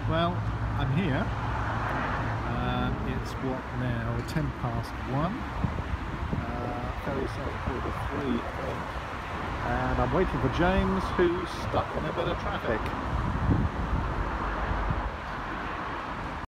Well, I'm here. It's what now? 1:10. Ferry started quarter 3, I think. And I'm waiting for James, who's stuck in a bit of traffic.